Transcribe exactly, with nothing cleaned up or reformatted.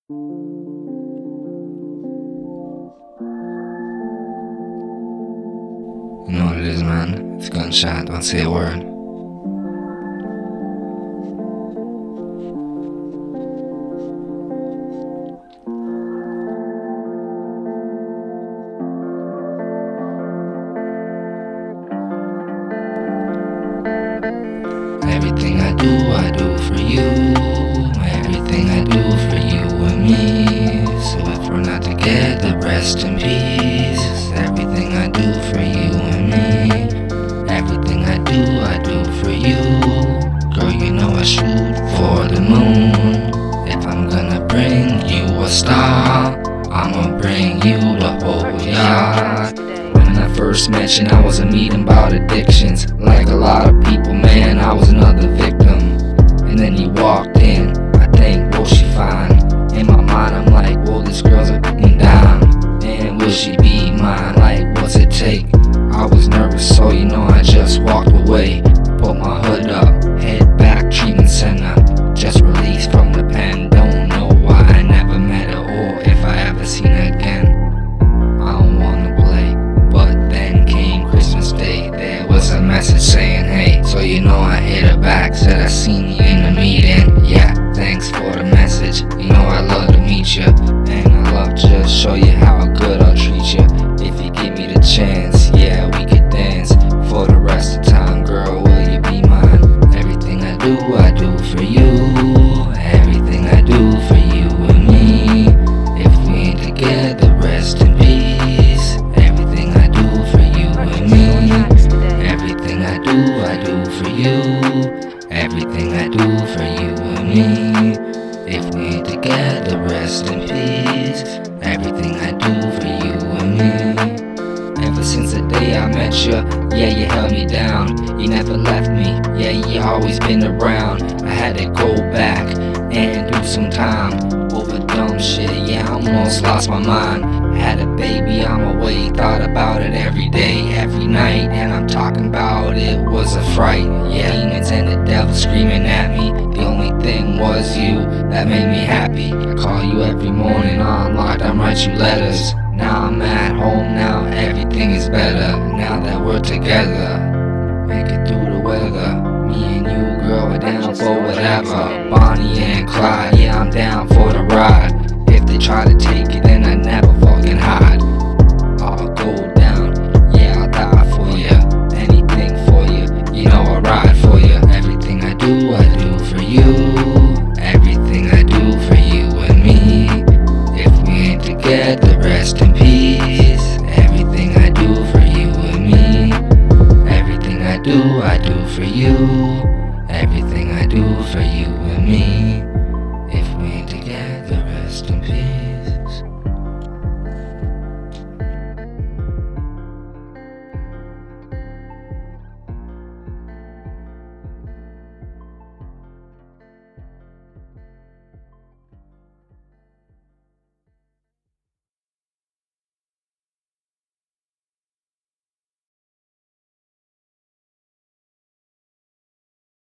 You know what it is, man? It's a gunshot, don't say a word. Everything I do, I do for you. Everything I do for you and me. So if we're not together, rest in peace. Everything I do for you and me. Everything I do, I do for you. Girl, you know I shoot for the moon. If I'm gonna bring you a star, I'ma bring you the whole yard. When I first met you, I was a meeting about addictions. Like a lot of people, man, I was another victim. And then you walked in, I think, well, she fine. In my mind, I'm like, well, this girl's a dime. And will she be mine? Like, what's it take? I was nervous, so you know I just walked away. Put my hood up, head back, treatment center. Just released from the pen, don't know why I never met her or if I ever seen her again. I don't wanna play, but then came Christmas Day. There was a message saying, hey, so you know I hit her back. Said I seen you in the meeting, yeah, thanks for the message. You know I love to meet you, and I love to just show you how good I'll treat you. If you give me the chance, yeah, we could dance for the rest of the time, girl, will you be mine? Everything I do, I do for you. Everything I do for you and me. If we ain't together, rest in peace. Everything I do for you and me. Everything I do, I do for you. Everything I do for you and me. If we ain't together, rest in peace. Everything I do for you and me. Ever since the day I met you, yeah, you held me down. You never left me, yeah, you always been around. I had to go back and do some time over dumb shit, yeah, I almost lost my mind. Had a baby on my way, thought about it every day, every night. And I'm talking about it was a fright, yeah, demons and the devil screaming at me. The only thing was you that made me happy. I call you every morning, unlocked, I write you letters. Now I'm at home, now everything is better. Now that we're together, make it through the weather. Me and you, girl, we're down for whatever. Bonnie and Clyde, yeah, I'm down for the ride. If they try to take it, then I never fucking hide. I'll go down, yeah, I'll die for you. Anything for you, you know I'll ride for you. Everything I do, I do for you. Everything I do for you and me. If we ain't together, rest in peace. Everything I do for you and me. Everything I do, I do for you. Everything I do for you and me. If we ain't together, rest in peace.